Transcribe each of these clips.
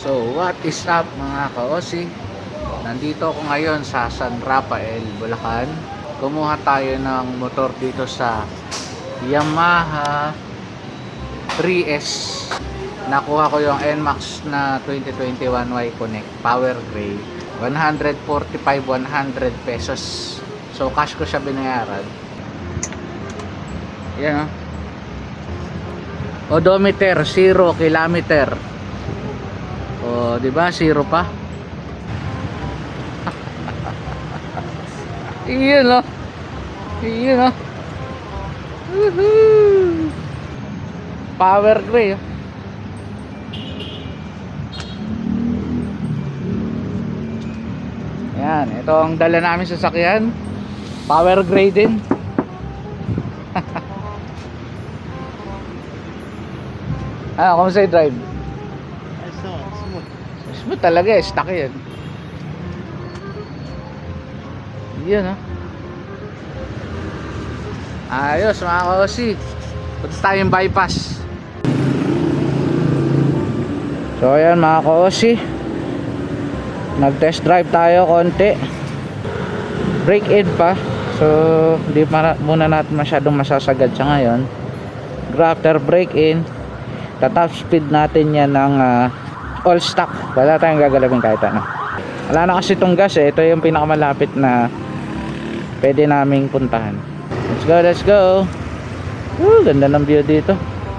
So what is up mga ka-OC? Nandito ako ngayon sa San Rafael, Bulacan. Kumuha tayo ng motor dito sa Yamaha 3S. Nakuha ko yung NMAX na 2021 Y-Connect Power Gray. 145-100 pesos. So cash ko siya binayaran. Yan odometer 0 kilometer. O di ba 0 pa? Iyon oh. Iyon oh. Woohoo! Power Gray oh. Yan, ito ang dala namin sa sasakyan. Power Gray din. Kumusta yung drive? Smooth. Smooth talaga eh, stock yan. Yun oh. Ayos mga ka-OC. Punta tayong bypass. So ayan mga ka-OC, nag test drive tayo konti. Brake aid pa. So hindi muna natin masyadong masasagad siya ngayon. After brake in, tatap speed natin yan ng all stock. Wala tayong gagalawin kahit ano. Wala na kasi itong gas eh. Ito yung pinakamalapit na pwede naming puntahan. Let's go, let's go. Ganda ng view dito.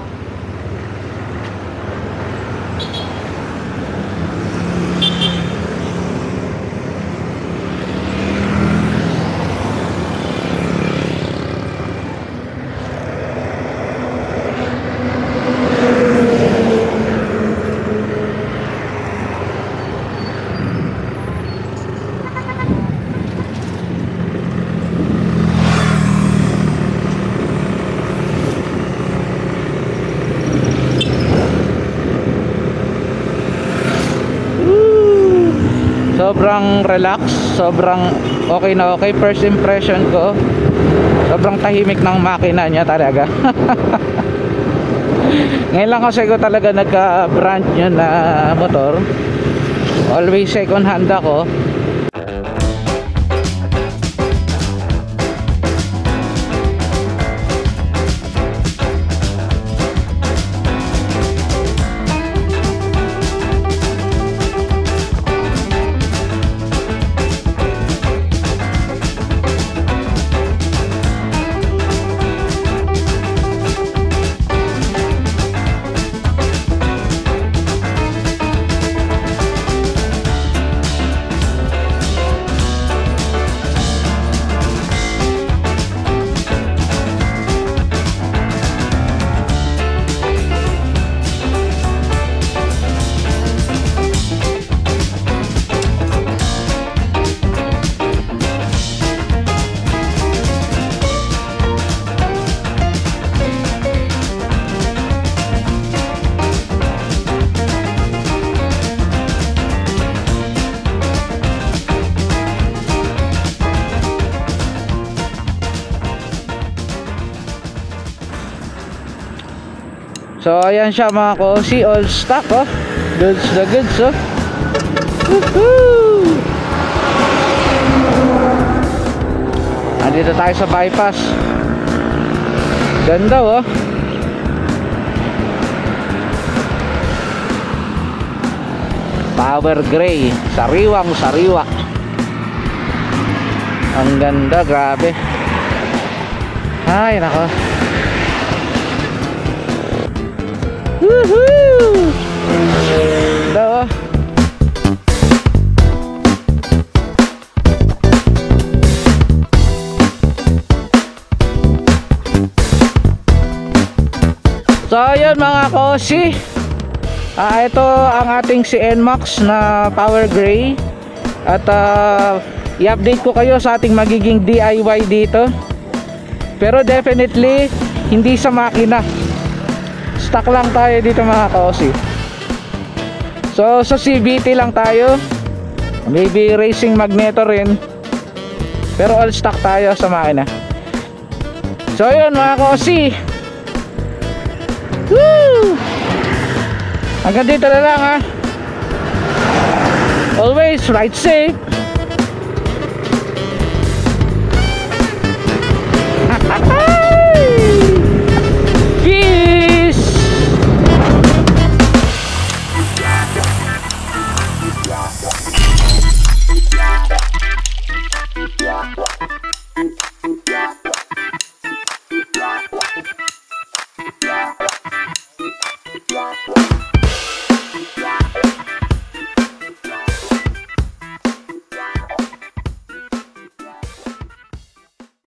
Sobrang relax, sobrang okay na okay. First impression ko, sobrang tahimik ng makina niya talaga. Ngayon lang kasi ko talaga nagka-brand new na motor. Always second hand ako. So ayan siya mga ka-OC, all stock oh. Goods the goods oh. Woohoo! Nandito tayo sa bypass. Ganda oh. Power Gray, sariwang sariwa. Ang ganda, grabe. Ay nako. Woohoo! Ito. So ayun mga ka-OC, ito ang ating si NMAX na Power Gray. At i-update ko kayo sa ating magiging DIY dito. Pero definitely hindi sa makina. Stock lang tayo dito mga ka-OC. So sa CVT lang tayo. Maybe racing magneto rin. Pero all stock tayo sa makina. So yun mga ka-OC. Woo! Hanggang dito na lang ha. guys, ride safe.